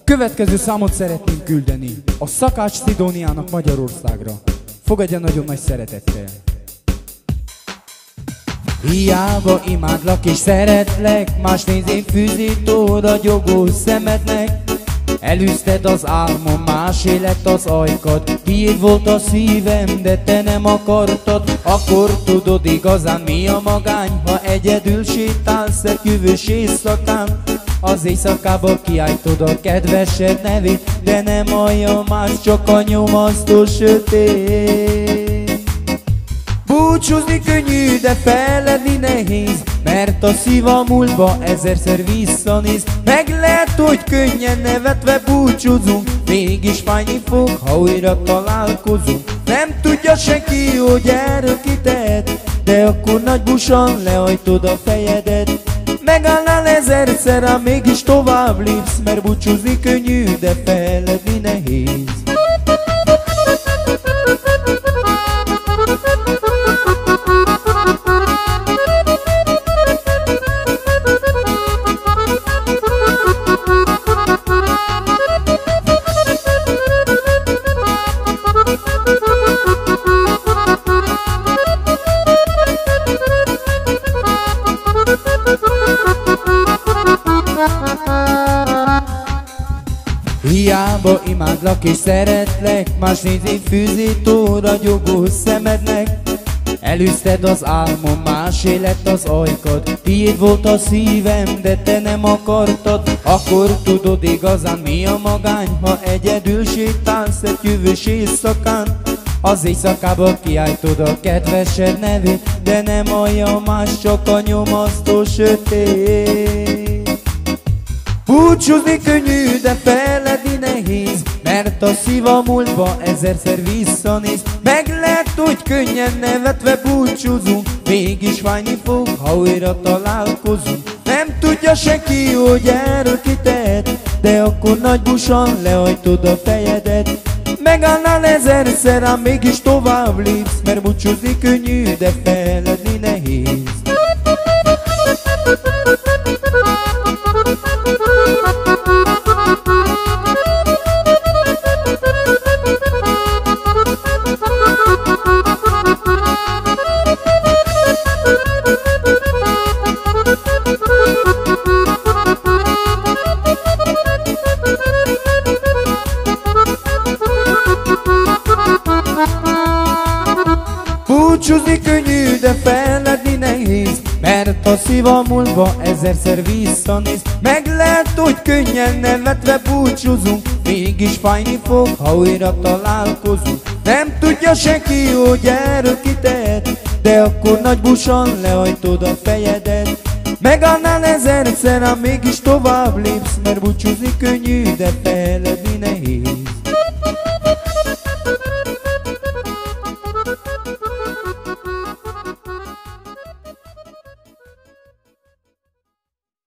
Következő számot szeretnénk küldeni a Szakács Szidóniának Magyarországra. Fogadja nagyon nagy szeretettel. Hiába imádlak és szeretlek, más nézén fűzít a gyogó szemednek. Elűzted az álmom, másé lett az ajkad. Tiéd volt a szívem, de te nem akartad. Akkor tudod igazán mi a magány, ha egyedül sétálsz egy jövős éjszakán. Az éjszakába kiáltod a kedvesed nevét, de nem hallja más, csak a nyomasztó sötét. Búcsúzni könnyű, de feledni nehéz, mert a szív a múltba ezerszer visszanéz. Meg lehet, hogy könnyen nevetve búcsúzunk, mégis fájni fog, ha újra találkozunk. Nem tudja senki, hogy erről kitehet, de akkor nagy busan lehajtod a fejedet. Megállnál ezerszer, ám mégis tovább lépsz, mert búcsúzni könnyű, de feledni nehéz. Hiába imádlak és szeretlek, más nézén fűzít ragyogó szemednek. Elűzted az álmom, másé lett az ajkad. Tiéd volt a szívem, de te nem akartad. Akkor tudod igazán mi a magány, ha egyedül sétálsz egy jövős éjszakán. Az éjszakába kiáltod a kedvesed nevét, de nem hallja más, csak a nyomasztó sötét. Búcsúzni könnyű, de feledni nehéz, mert a szív a múltba ezerszer visszanéz. Meg lehet, hogy könnyen nevetve búcsúzunk, mégis fájni fog, ha újra találkozunk. Nem tudja senki, hogy erről kitehet, de akkor nagy busan lehajtod a fejedet. Megállnál ezerszer, ám mégis tovább lépsz, mert búcsúzni könnyű, de feledni nehéz. Búcsúzni könnyű, de feledni nehéz, mert a szív a múltba ezerszer visszanéz. Meg lehet, hogy könnyen nevetve búcsúzunk, mégis fájni fog, ha újra találkozunk. Nem tudja senki, hogy erről kitehet, de akkor nagy busan lehajtod a fejedet. Megállnál ezerszer, ám mégis tovább lépsz, mert búcsúzni könnyű, de feledni nehéz.